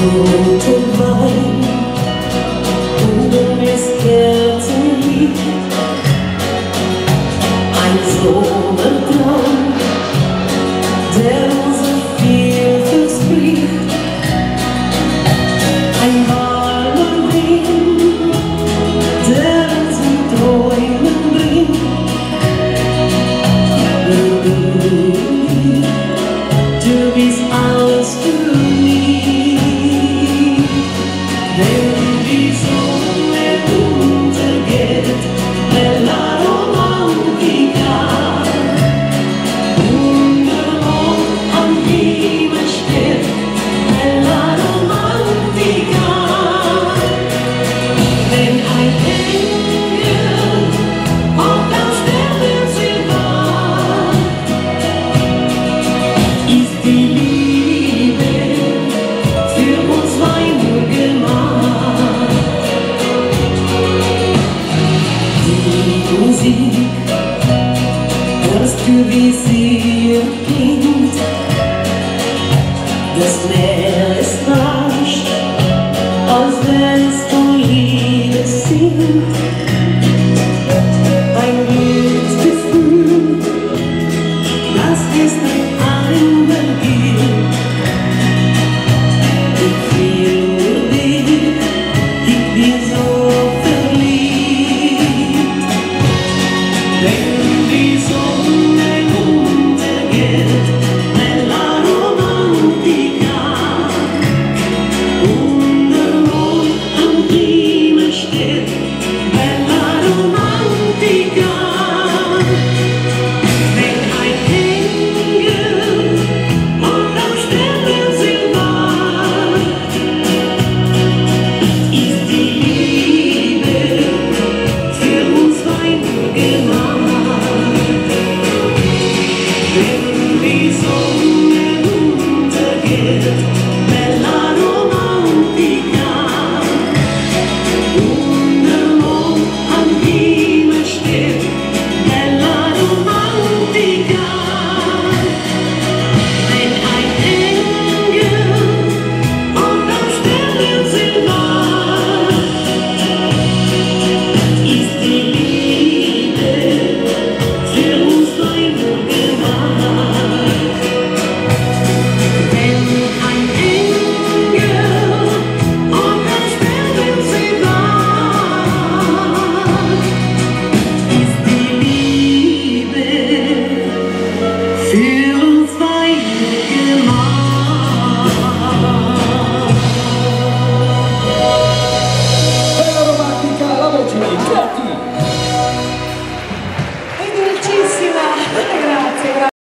rote Wein und um das Kerzenlicht, ein Sommertraum, der so viel verspricht, ein warmer Wind, der uns in Träumen bringt. Du bist alles für mich. Wenn die Sonne untergeht, bella romantica, und der Mond am Himmel steht, bella romantica. Wenn ein Engel auf dem Sternenhimmel war, ist die Liebe für uns zwei nur gemacht. Die Musik hörst du, wie sie klingt, das Meer